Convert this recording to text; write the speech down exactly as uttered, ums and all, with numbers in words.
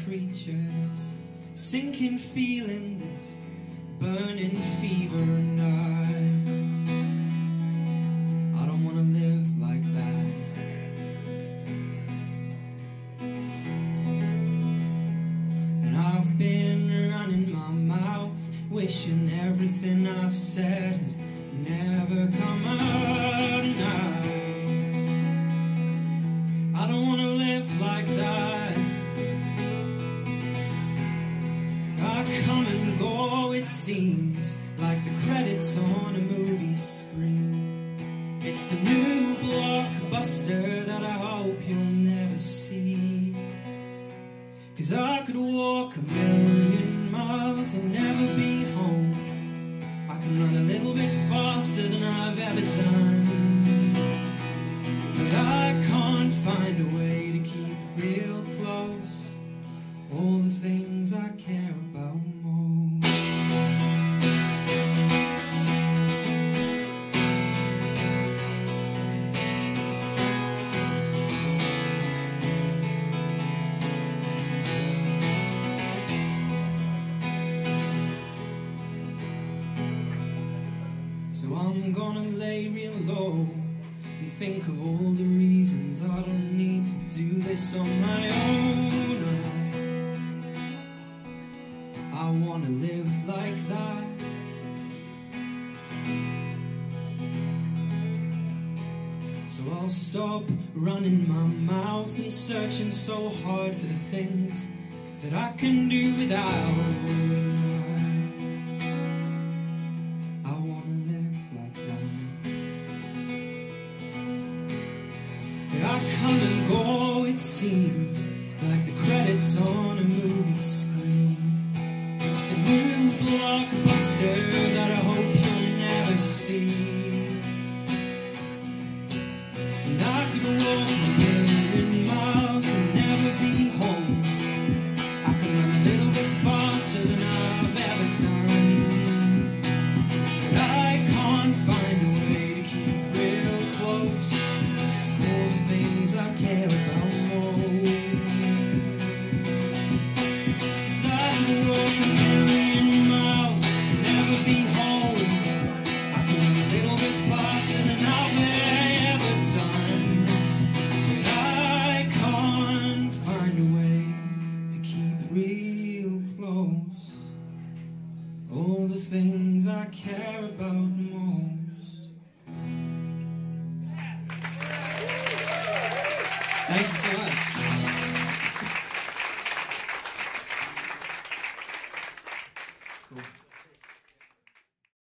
creature, this sinking feeling, this burning fever, and I, I don't want to live like that. And I've been running my mouth, wishing everything I said had never come out, and I, I don't want to live like that. I come and go, it seems like the credits on a movie screen. It's the new blockbuster that I hope you'll never see. 'Cause I could walk a million miles and never be home. I can run a little bit faster than I've ever done, but I can't find a way to keep real close all the things I care about most. So I'm gonna lay real low and think of all the reasons I don't need to do this on my own. I, I wanna live like that. So I'll stop running my mouth and searching so hard for the things that I can do without. I come and go, it seems like the credits on a movie screen. It's the new blockbuster that I hope you'll never see. And I could walk a million miles and never be home. I can run a little bit faster than I've ever done, but I can't find a way to keep real close all the things I care about most. 'Cause I could walk a million miles and never be home. I can run a little bit faster than I've ever done, but I can't find a way to keep real close all the things I care about